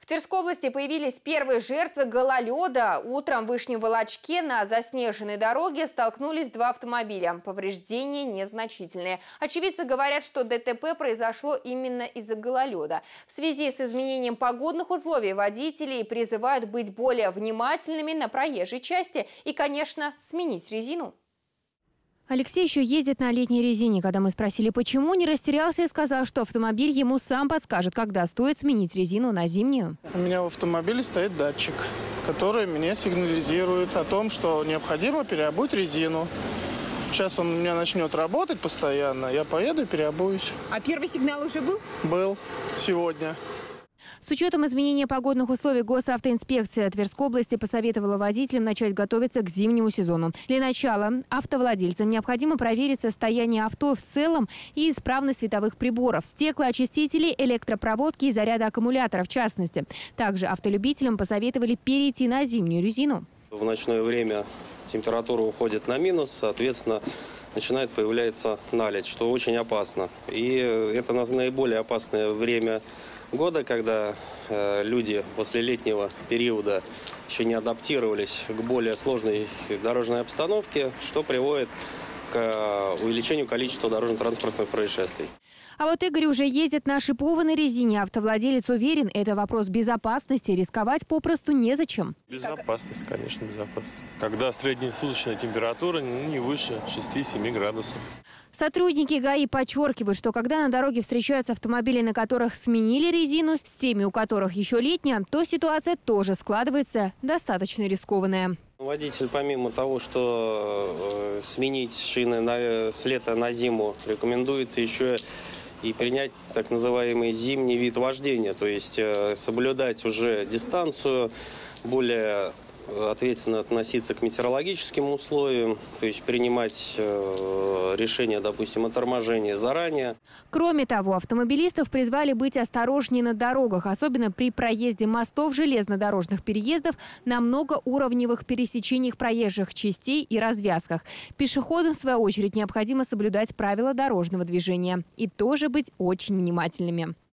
Тверской области появились первые жертвы гололеда. Утром в Вышнем Волочке на заснеженной дороге столкнулись два автомобиля. Повреждения незначительные. Очевидцы говорят, что ДТП произошло именно из-за гололеда. В связи с изменением погодных условий водителей призывают быть более внимательными на проезжей части и, конечно, сменить резину. Алексей еще ездит на летней резине. Когда мы спросили, почему, не растерялся и сказал, что автомобиль ему сам подскажет, когда стоит сменить резину на зимнюю. У меня в автомобиле стоит датчик, который мне сигнализирует о том, что необходимо переобуть резину. Сейчас он у меня начнет работать постоянно, я поеду и переобуюсь. А первый сигнал уже был? Был сегодня. С учетом изменения погодных условий госавтоинспекция Тверской области посоветовала водителям начать готовиться к зимнему сезону. Для начала автовладельцам необходимо проверить состояние авто в целом и исправность световых приборов, стеклоочистителей, электропроводки и заряда аккумулятора в частности. Также автолюбителям посоветовали перейти на зимнюю резину. В ночное время температура уходит на минус, соответственно, начинает появляться наледь, что очень опасно. И это наиболее опасное время года, когда люди после летнего периода еще не адаптировались к более сложной дорожной обстановке, что приводит к увеличению количества дорожно-транспортных происшествий. А вот Игорь уже ездит на шипованной резине. Автовладелец уверен, это вопрос безопасности. Рисковать попросту незачем. Безопасность, конечно, безопасность. Когда среднесуточная температура не выше 6-7 градусов. Сотрудники ГАИ подчеркивают, что когда на дороге встречаются автомобили, на которых сменили резину, с теми, у которых еще летняя, то ситуация тоже складывается достаточно рискованная. Водитель, помимо того, что сменить шины с лета на зиму, рекомендуется еще и принять так называемый зимний вид вождения, то есть соблюдать уже дистанцию, более ответственно относиться к метеорологическим условиям, то есть принимать решения, допустим, о торможении заранее. Кроме того, автомобилистов призвали быть осторожнее на дорогах, особенно при проезде мостов, железнодорожных переездов, на многоуровневых пересечениях проезжих частей и развязках. Пешеходам, в свою очередь, необходимо соблюдать правила дорожного движения и тоже быть очень внимательными.